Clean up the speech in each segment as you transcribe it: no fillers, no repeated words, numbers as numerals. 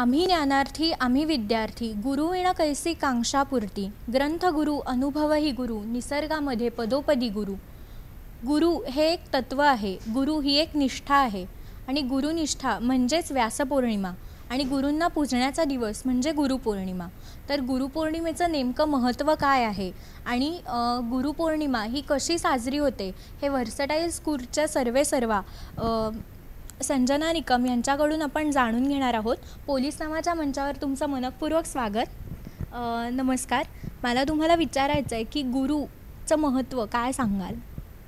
आम्ही ज्ञानार्थी आम्ही विद्यार्थी, गुरु विना कैसी कांक्षापूर्ती, ग्रंथ गुरु अनुभवही गुरु, निसर्गामध्ये पदोपदी गुरु. गुरु हे एक तत्व आहे, गुरु ही एक निष्ठा आहे आणि गुरुनिष्ठा म्हणजेच व्यासपौर्णिमा आणि गुरूंना पूजण्याचा दिवस म्हणजे गुरुपौर्णिमा. तर गुरुपौर्णिमेचं नेमकं महत्त्व काय आहे आणि गुरुपौर्णिमा ही कशी साजरी होते हे व्हर्सटाईल स्कूलच्या सर्वेसर्वा संजना निकम यांच्याकडून आपण जाणून घेणार आहोत. पोलीस नावाच्या मंचावर तुमचं मनपूर्वक स्वागत. नमस्कार. मला तुम्हाला विचारायचं आहे की गुरुचं महत्त्व काय सांगाल?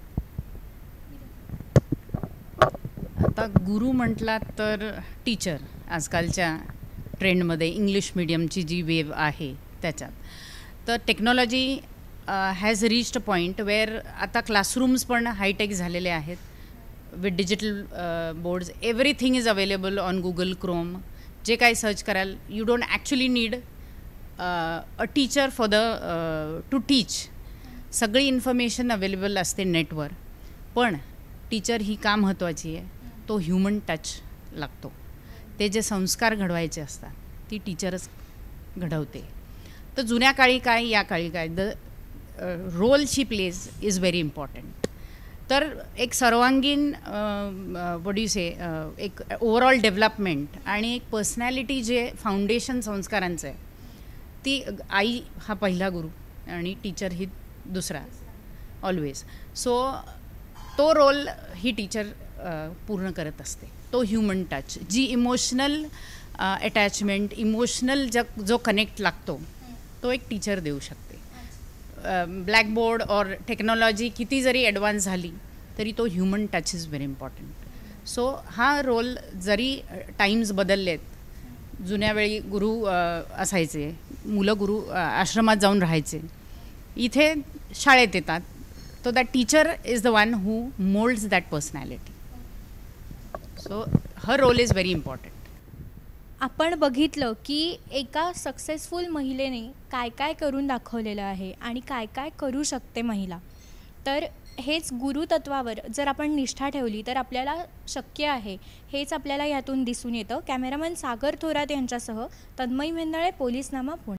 आता गुरु म्हटलात तर टीचर आजकालच्या ट्रेंडमध्ये इंग्लिश मीडियमची जी वेव आहे त्याच्यात तर technology has reached a point where आता क्लासरूम्स पण हायटेक झालेले आहेत. With digital boards everything is available on Google Chrome. जे काही सर्च कराल you don't actually need a teacher for to teach. सगळी इन्फॉर्मेशन अवेलेबल असते नेटवर. पण टीचर ही का महत्त्वाची आहे? तो ह्युमन टच लागतो. ते जे संस्कार घडवायचे असतात ती टीचरच घडवते. तर जुन्या काळी काय या काळी काय the role she plays is very important. तर एक सर्वांगीण व्हॉट यू से एक ओव्हरऑल डेव्हलपमेंट आणि एक पर्सनॅलिटी जे फाउंडेशन संस्कारांचं आहे ती आई हा पहिला गुरु आणि टीचर ही दुसरा ऑलवेज. सो तो रोल ही टीचर पूर्ण करत असते. तो ह्युमन टच जी इमोशनल अटॅचमेंट इमोशनल जो कनेक्ट लागतो तो एक टीचर देऊ शकते. ब्लॅकबोर्ड और टेक्नॉलॉजी किती जरी ॲडव्हान्स झाली तरी तो human touch is very important. So हा रोल जरी टाईम्स बदललेत. जुन्या वेळी गुरु असायचे, मुलं गुरु आश्रमात जाऊन राहायचे, इथे शाळेत येतात. So that teacher is the one who molds that personality. So her role is very important. आपण बघितलं की एका सक्सेसफुल महिलेने काय काय करून दाखवलेलं आहे आणि काय काय करू शकते महिला. तर हेच गुरुतत्वावर जर आपण निष्ठा ठेवली तर आपल्याला शक्य आहे हेच आपल्याला यातून दिसून येतं. कॅमेरामन सागर थोरात यांच्यासह तन्मय मेंदळे, पोलीसनामा, पुणे.